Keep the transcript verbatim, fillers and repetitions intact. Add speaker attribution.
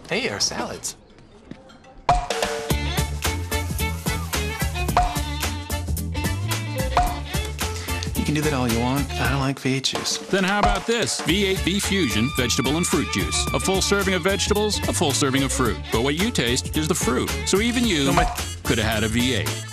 Speaker 1: Hey, our salads. You can do that all you want. I don't like V eight juice.
Speaker 2: Then how about this? V eight Beef Fusion Vegetable and Fruit Juice. A full serving of vegetables, a full serving of fruit. But what you taste is the fruit. So even you
Speaker 1: Oh, my-
Speaker 2: could have had a V eight.